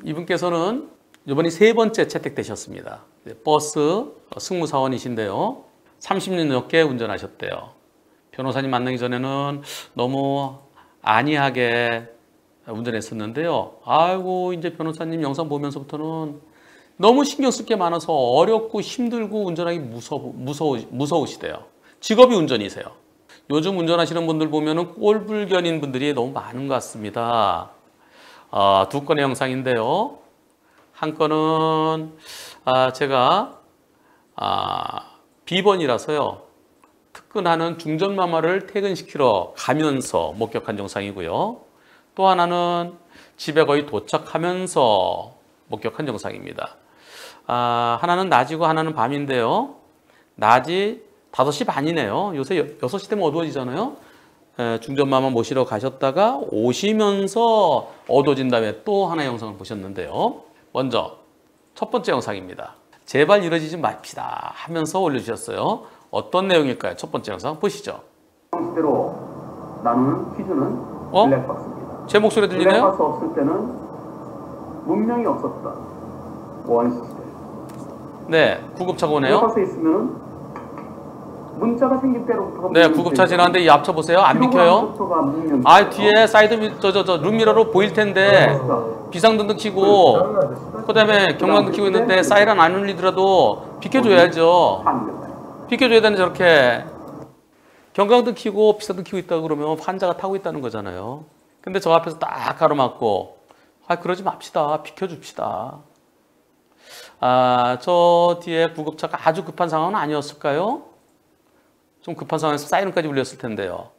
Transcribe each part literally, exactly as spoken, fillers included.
이분께서는 이번이 세 번째 채택되셨습니다. 버스 승무사원이신데요. 삼십 년 넘게 운전하셨대요. 변호사님 만나기 전에는 너무 안이하게 운전했었는데요. 아이고 이제 변호사님 영상 보면서부터는 너무 신경 쓸 게 많아서 어렵고 힘들고 운전하기 무서워, 무서워, 무서우시대요. 직업이 운전이세요. 요즘 운전하시는 분들 보면은 꼴불견인 분들이 너무 많은 것 같습니다. 아, 두 건의 영상인데요. 한 건은 아, 제가 아, 비번이라서요. 특근하는 중전마마를 퇴근시키러 가면서 목격한 영상이고요. 또 하나는 집에 거의 도착하면서 목격한 영상입니다. 아, 하나는 낮이고 하나는 밤인데요. 낮이 다섯 시 반이네요. 요새 여섯 시 되면 어두워지잖아요. 에, 중전마마 모시러 가셨다가 오시면서 어두워진 다음에 또 하나의 영상을 보셨는데요. 먼저 첫 번째 영상입니다. 제발 이러지 좀 맙시다 하면서 올려주셨어요. 어떤 내용일까요? 첫 번째 영상 보시죠. 시대로 나누는 퀴즈는 어? 블랙박스입니다. 제 목소리 들리네요? 블랙박스 없을 때는 문명이 없었던 원시시대. 네, 구급차가 오네요. 블랙박스에 있으면 문자가 생길 때로부터 네, 구급차 지나는데 이 앞쳐 보세요. 안 비켜요. 아, 뒤에 사이드 저 저 저 룸미러로 보일 텐데 비상등등 켜고 그다음에 경광등 켜고 있는데 사이렌 안 울리더라도 비켜줘야죠. 비켜줘야 되는 저렇게 경광등 켜고 비상등 켜고 있다 그러면 환자가 타고 있다는 거잖아요. 근데 저 앞에서 딱 가로막고 아 그러지 맙시다. 비켜줍시다. 아, 저 뒤에 구급차가 아주 급한 상황은 아니었을까요? 좀 급한 상황에서 사이렌까지 울렸을 텐데요.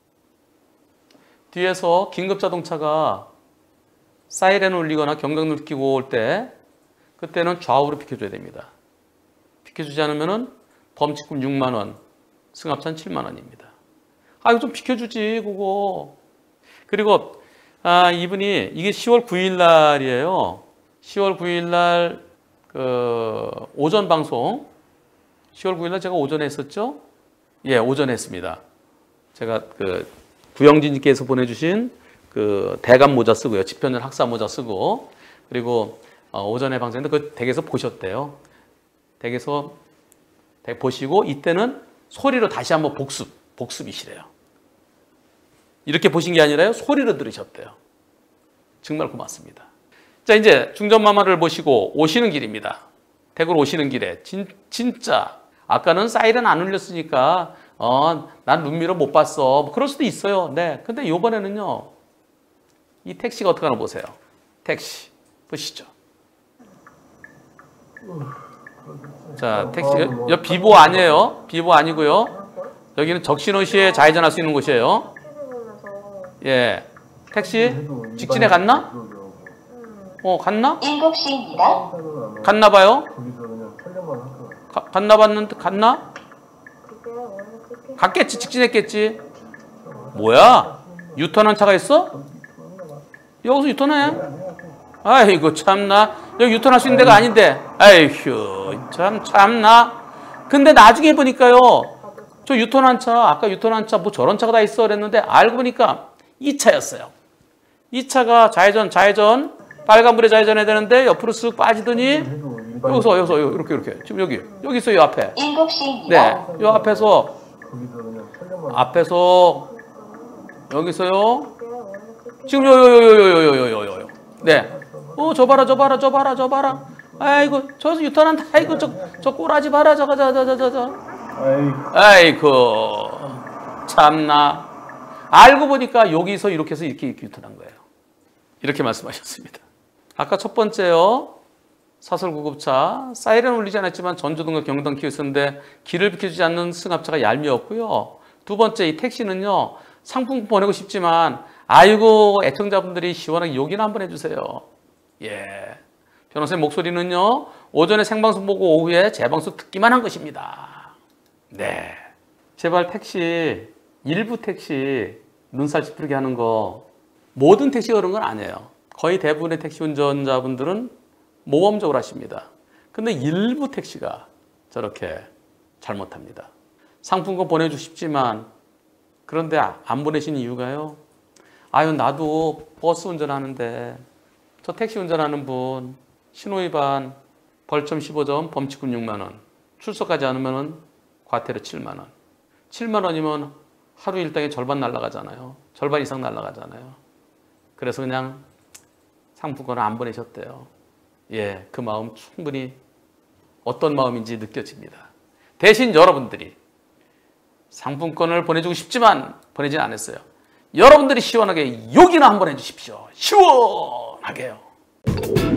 뒤에서 긴급자동차가 사이렌을 울리거나 경광등을 켜고 올 때 그때는 좌우로 비켜줘야 됩니다. 비켜주지 않으면 범칙금 육만 원, 승합차는 칠만 원입니다. 아, 이거 좀 비켜주지 그거. 그리고 아, 이분이 이게 시월 구일 날이에요. 시월 구일 날 그 오전 방송 시월 구일 날 제가 오전에 했었죠? 예, 오전에 했습니다. 제가 그 구영진님께서 보내주신 그 대감 모자 쓰고요. 집현전 학사 모자 쓰고 그리고 어, 오전에 방송했는데 그 댁에서 보셨대요. 댁에서 댁 보시고 이때는 소리로 다시 한번 복습, 복습이시래요. 이렇게 보신 게 아니라요. 소리로 들으셨대요. 정말 고맙습니다. 자, 이제 중전마마를 모시고 오시는 길입니다. 댁으로 오시는 길에 진, 진짜 아까는 사이렌 안 울렸으니까 어, 난 룸미러 못 봤어. 뭐 그럴 수도 있어요. 네. 근데 이번에는요. 이 택시가 어떻게 하나 보세요. 택시 보시죠. 자, 택시 여 비보 아니에요. 비보 아니고요. 여기는 적신호시에 좌회전할 수 있는 곳이에요. 예. 택시 직진에 갔나? 어, 갔나? 일곱 시입니다. 갔나 봐요. 가, 갔나 봤는데 갔나? 갔겠지. 직진했겠지. 뭐야? 유턴한 차가 있어? 여기서 유턴해? 아이고 참나. 여기 유턴할 수 있는 데가 아닌데. 아이휴 참 참나. 근데 나중에 보니까요. 저 유턴한 차 아까 유턴한 차 뭐 저런 차가 다 있어 그랬는데 알고 보니까 이 차였어요. 이 차가 좌회전 좌회전 빨간불에 좌회전해야 되는데 옆으로 쓱 빠지더니 여기서 여기서 이렇게 이렇게 지금 여기 여기 있어요. 이 앞에. 일곱 시입니다. 네, 이 앞에서 앞에서 여기서요. 지금 요요요요요요요요. 네. 어, 저 봐라, 저 봐라, 저 봐라, 저 봐라. 아이고, 저 유턴한다. 아이고, 저, 저 꼬라지 봐라, 저거, 저, 저, 저, 저, 저. 아이고, 참나. 알고 보니까 여기서 이렇게 해서 이렇게, 이렇게 유턴한 거예요. 이렇게 말씀하셨습니다. 아까 첫 번째요. 사설구급차. 사이렌 울리지 않았지만 전조등과 경등 켜고 있었는데 길을 비켜주지 않는 승합차가 얄미웠고요. 두 번째, 이 택시는요. 상품 보내고 싶지만 아이고 애청자분들이 시원하게 욕이나 한번 해주세요. 예, 변호사님 목소리는요. 오전에 생방송 보고 오후에 재방송 듣기만 한 것입니다. 네, 제발 택시 일부 택시 눈살 찌푸리게 하는 거 모든 택시가 그런 건 아니에요. 거의 대부분의 택시 운전자분들은 모범적으로 하십니다. 근데 일부 택시가 저렇게 잘못합니다. 상품권 보내주고 싶지만 그런데 안 보내신 이유가요. 아유 나도 버스 운전하는데 저 택시 운전하는 분 신호위반 벌점 십오 점, 범칙금 육만 원, 출석하지 않으면 과태료 칠만 원. 칠만 원이면 하루 일당의 절반 날라가잖아요. 절반 이상 날라가잖아요. 그래서 그냥 상품권을 안 보내셨대요. 예, 그 마음 충분히 어떤 마음인지 느껴집니다. 대신 여러분들이 상품권을 보내주고 싶지만 보내진 않았어요. 여러분들이 시원하게 욕이나 한번 해주십시오. 시원하게요.